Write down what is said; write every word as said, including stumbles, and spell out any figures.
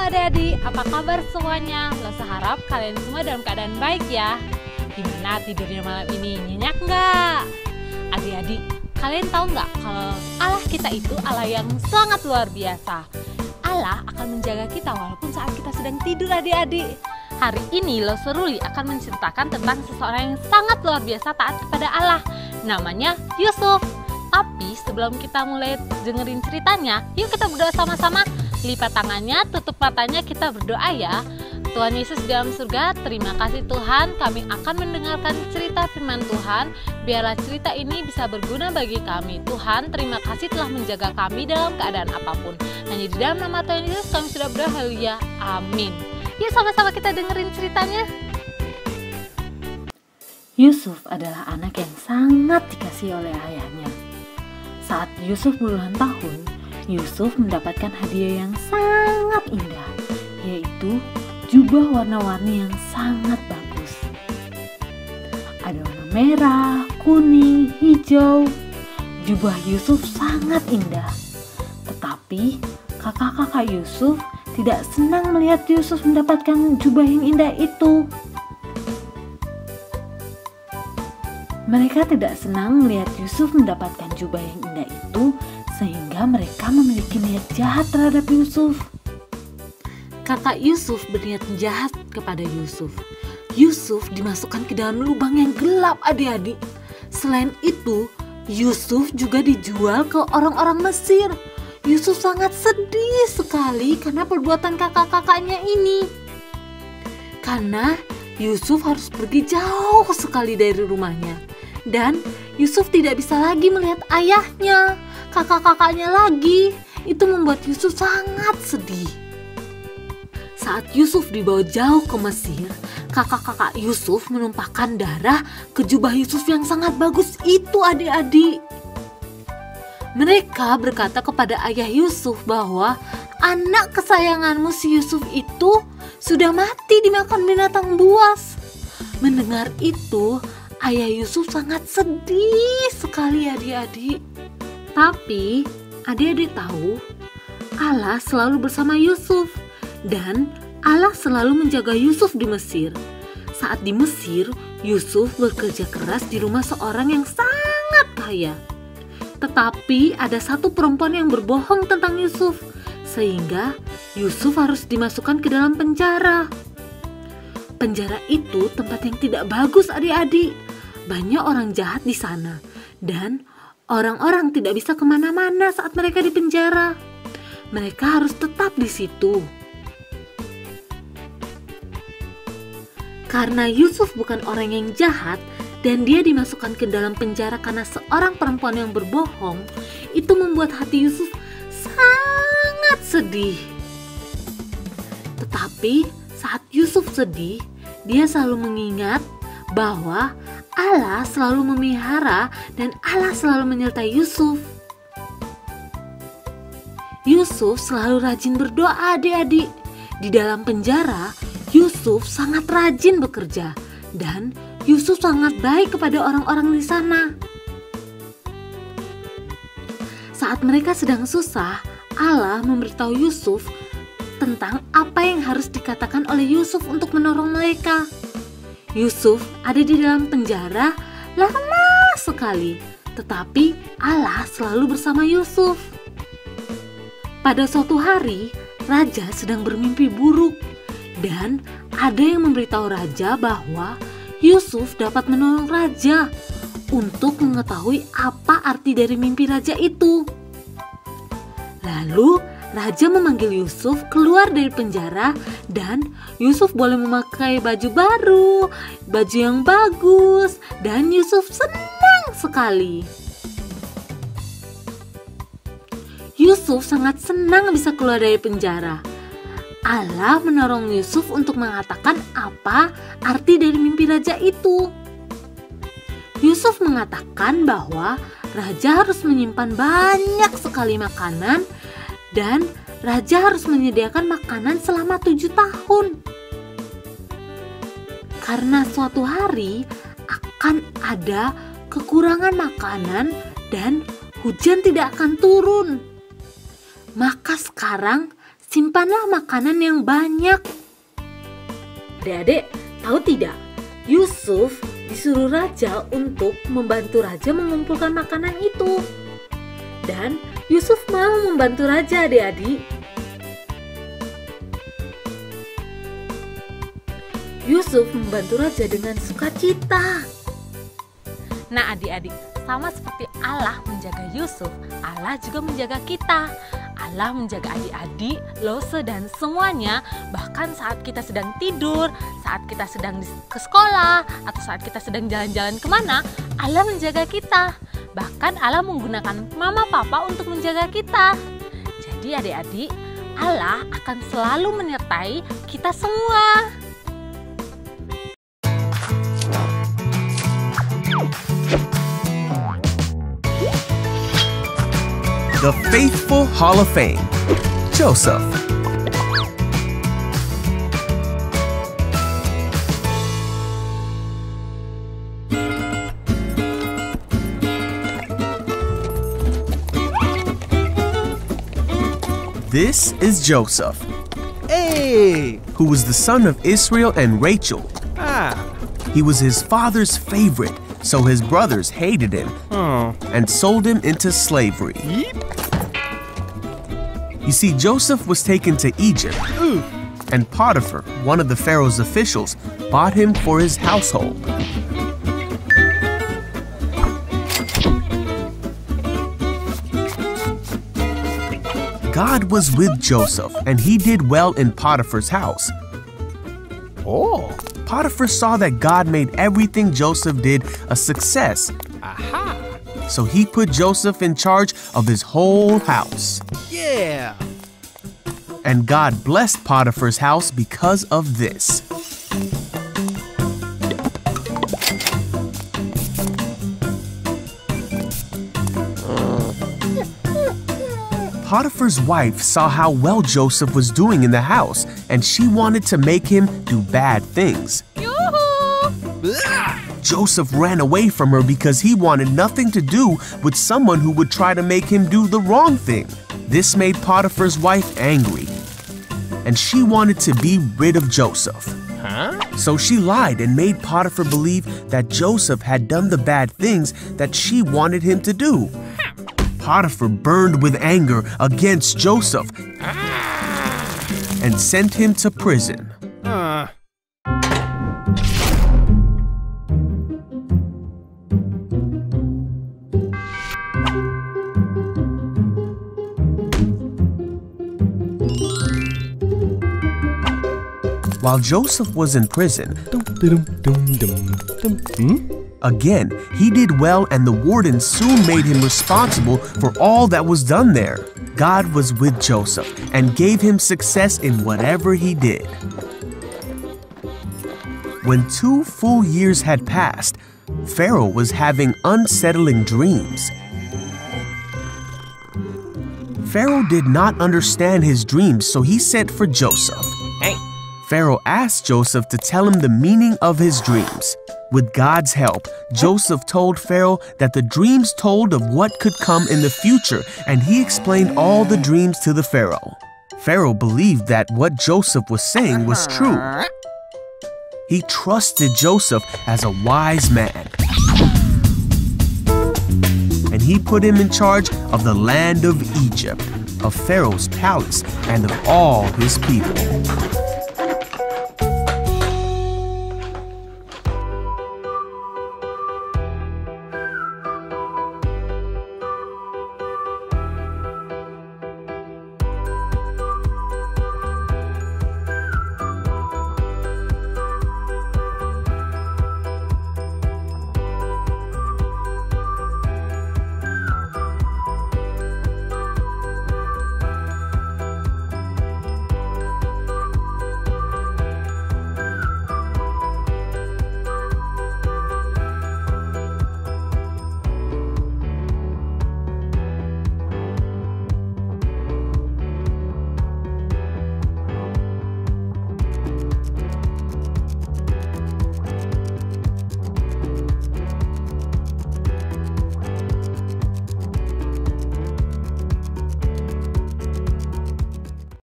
adik-adik, apa kabar semuanya? Lesa harap kalian semua dalam keadaan baik ya. Gimana tidurnya malam ini? Nyenyak nggak? Adik-adik, kalian tahu nggak kalau Allah kita itu Allah yang sangat luar biasa. Allah akan menjaga kita walaupun saat kita sedang tidur adik-adik. Hari ini Lo Seruli akan menceritakan tentang seseorang yang sangat luar biasa taat kepada Allah. Namanya Yusuf. Tapi sebelum kita mulai dengerin ceritanya, yuk kita berdoa sama-sama. Lipat tangannya, tutup matanya, kita berdoa ya. Tuhan Yesus di dalam surga, terima kasih Tuhan, kami akan mendengarkan cerita firman Tuhan. Biarlah cerita ini bisa berguna bagi kami. Tuhan, terima kasih telah menjaga kami dalam keadaan apapun. Hanya di dalam nama Tuhan Yesus kami sudah berdoa, haleluya, amin. Yuk sama-sama kita dengerin ceritanya. Yusuf adalah anak yang sangat dikasihi oleh ayahnya. Saat Yusuf berulang tahun, Yusuf mendapatkan hadiah yang sangat indah, yaitu jubah warna-warni yang sangat bagus. Ada warna merah, kuning, hijau. Jubah Yusuf sangat indah. Tetapi kakak-kakak Yusuf tidak senang melihat Yusuf mendapatkan jubah yang indah itu. Mereka tidak senang melihat Yusuf mendapatkan jubah yang indah itu, sehingga mereka memiliki niat jahat terhadap Yusuf. Kakak Yusuf berniat jahat kepada Yusuf. Yusuf dimasukkan ke dalam lubang yang gelap adik-adik. Selain itu, Yusuf juga dijual ke orang-orang Mesir. Yusuf sangat sedih sekali karena perbuatan kakak-kakaknya ini. Karena Yusuf harus pergi jauh sekali dari rumahnya. Dan Yusuf tidak bisa lagi melihat ayahnya, kakak-kakaknya lagi. Itu membuat Yusuf sangat sedih. Saat Yusuf dibawa jauh ke Mesir, kakak-kakak Yusuf menumpahkan darah ke jubah Yusuf yang sangat bagus itu adik-adik. Mereka berkata kepada ayah Yusuf bahwa anak kesayanganmu si Yusuf itu sudah mati dimakan binatang buas. Mendengar itu, ayah Yusuf sangat sedih sekali adik-adik. Tapi adik-adik tahu, Allah selalu bersama Yusuf. Dan Allah selalu menjaga Yusuf di Mesir. Saat di Mesir, Yusuf bekerja keras di rumah seorang yang sangat kaya. Tetapi ada satu perempuan yang berbohong tentang Yusuf, sehingga Yusuf harus dimasukkan ke dalam penjara. Penjara itu tempat yang tidak bagus adik-adik. Banyak orang jahat di sana, dan orang-orang tidak bisa kemana-mana saat mereka di penjara. Mereka harus tetap di situ. Karena Yusuf bukan orang yang jahat dan dia dimasukkan ke dalam penjara karena seorang perempuan yang berbohong, itu membuat hati Yusuf sangat sedih. Tetapi saat Yusuf sedih, dia selalu mengingat bahwa Allah selalu memelihara dan Allah selalu menyertai Yusuf. Yusuf selalu rajin berdoa adik-adik. Di dalam penjara, Yusuf sangat rajin bekerja dan Yusuf sangat baik kepada orang-orang di sana. Saat mereka sedang susah, Allah memberitahu Yusuf tentang apa yang harus dikatakan oleh Yusuf untuk menolong mereka. Yusuf ada di dalam penjara lama sekali, tetapi Allah selalu bersama Yusuf. Pada suatu hari, raja sedang bermimpi buruk. Dan ada yang memberitahu raja bahwa Yusuf dapat menolong raja untuk mengetahui apa arti dari mimpi raja itu. Lalu raja memanggil Yusuf keluar dari penjara dan Yusuf boleh memakai baju baru, baju yang bagus, dan Yusuf senang sekali. Yusuf sangat senang bisa keluar dari penjara. Allah menolong Yusuf untuk mengatakan apa arti dari mimpi raja itu. Yusuf mengatakan bahwa raja harus menyimpan banyak sekali makanan dan raja harus menyediakan makanan selama tujuh tahun. Karena suatu hari akan ada kekurangan makanan dan hujan tidak akan turun. Maka sekarang simpanlah makanan yang banyak. Adik-adik, tahu tidak? Yusuf disuruh raja untuk membantu raja mengumpulkan makanan itu. Dan Yusuf mau membantu raja, adik-adik. Yusuf membantu raja dengan sukacita. Nah adik-adik, sama seperti Allah menjaga Yusuf, Allah juga menjaga kita. Allah menjaga adik-adik, Lose dan semuanya, bahkan saat kita sedang tidur, saat kita sedang ke sekolah, atau saat kita sedang jalan-jalan kemana, Allah menjaga kita. Bahkan Allah menggunakan mama papa untuk menjaga kita. Jadi adik-adik, Allah akan selalu menyertai kita semua. The Faithful Hall of Fame, Joseph. This is Joseph. Hey! Who was the son of Israel and Rachel. Ah. He was his father's favorite, so his brothers hated him Oh. and sold him into slavery. Yeep. You see, Joseph was taken to Egypt, Ooh. and Potiphar, one of the Pharaoh's officials, bought him for his household. God was with Joseph, and he did well in Potiphar's house. Oh. Potiphar saw that God made everything Joseph did a success, Aha. so he put Joseph in charge of his whole house. Yeah. And God blessed Potiphar's house because of this. Potiphar's wife saw how well Joseph was doing in the house, and she wanted to make him do bad things. Blah. Joseph ran away from her because he wanted nothing to do with someone who would try to make him do the wrong thing. This made Potiphar's wife angry, and she wanted to be rid of Joseph. Huh? So she lied and made Potiphar believe that Joseph had done the bad things that she wanted him to do. Potiphar burned with anger against Joseph and sent him to prison. Uh. While Joseph was in prison, Hmm? again, he did well, and the warden soon made him responsible for all that was done there. God was with Joseph and gave him success in whatever he did. When two full years had passed, Pharaoh was having unsettling dreams. Pharaoh did not understand his dreams, so he sent for Joseph. Hey. Pharaoh asked Joseph to tell him the meaning of his dreams. With God's help, Joseph told Pharaoh that the dreams told of what could come in the future, and he explained all the dreams to the Pharaoh. Pharaoh believed that what Joseph was saying was true. He trusted Joseph as a wise man, and he put him in charge of the land of Egypt, of Pharaoh's palace, and of all his people.